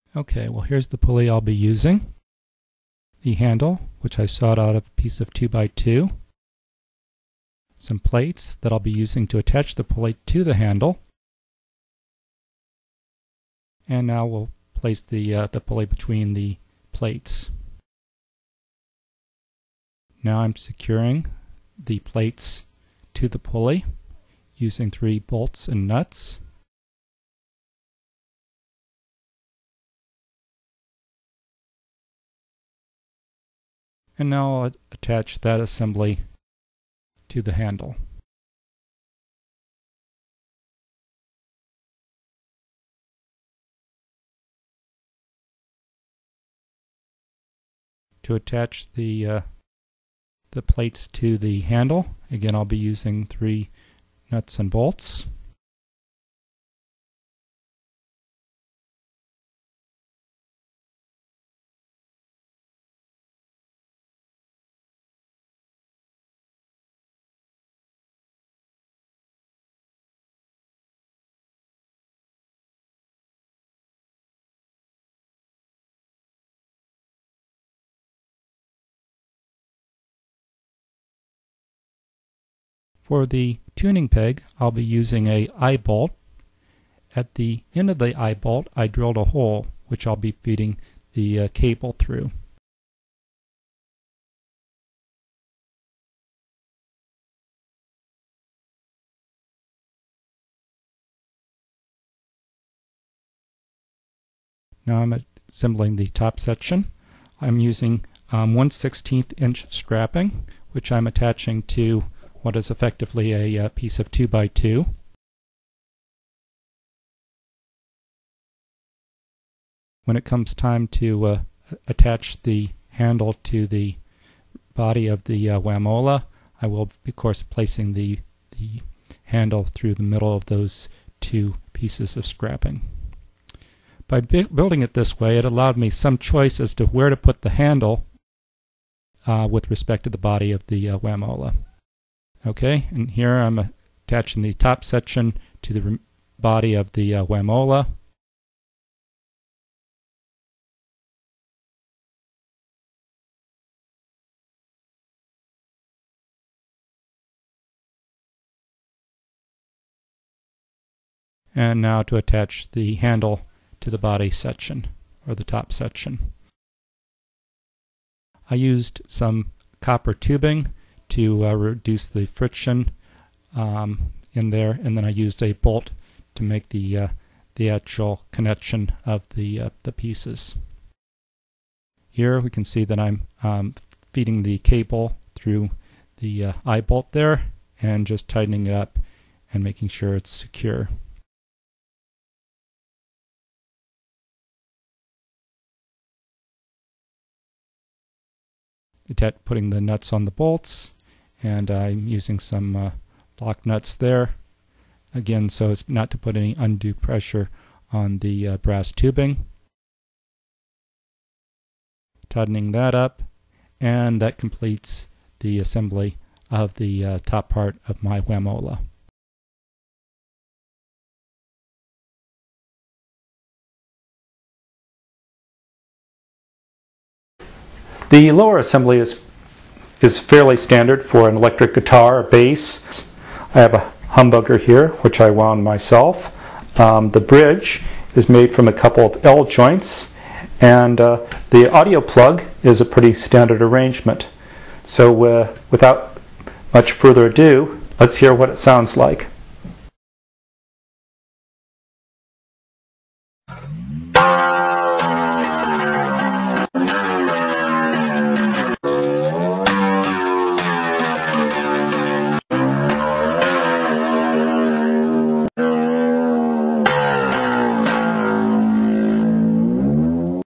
Okay, well here's the pulley I'll be using. The handle, which I sawed out of a piece of 2x2. Some plates that I'll be using to attach the pulley to the handle. And now we'll place the pulley between the plates. Now I'm securing the plates to the pulley using 3 bolts and nuts. And now I'll attach that assembly to the handle. To attach the plates to the handle, again I'll be using 3 nuts and bolts. For the tuning peg, I'll be using a eye bolt. At the end of the eye bolt, I drilled a hole which I'll be feeding the cable through. Now I'm assembling the top section. I'm using 1/16 inch strapping, which I'm attaching to what is effectively a piece of 2x2. When it comes time to attach the handle to the body of the whamola, I will be, of course, placing the handle through the middle of those 2 pieces of scrapping. By building it this way, it allowed me some choice as to where to put the handle with respect to the body of the whamola. Okay, and here I'm attaching the top section to the body of the whamola. And now to attach the handle to the body section, or the top section. I used some copper tubing to reduce the friction in there, and then I used a bolt to make the actual connection of the pieces. Here we can see that I'm feeding the cable through the eye bolt there and just tightening it up and making sure it's secure. Putting the nuts on the bolts, and I'm using some lock nuts there, again so as not to put any undue pressure on the brass tubing. Tightening that up, and that completes the assembly of the top part of my whamola. The lower assembly is fairly standard for an electric guitar or bass. I have a humbucker here, which I wound myself. The bridge is made from a couple of L joints, and the audio plug is a pretty standard arrangement. So without much further ado, let's hear what it sounds like.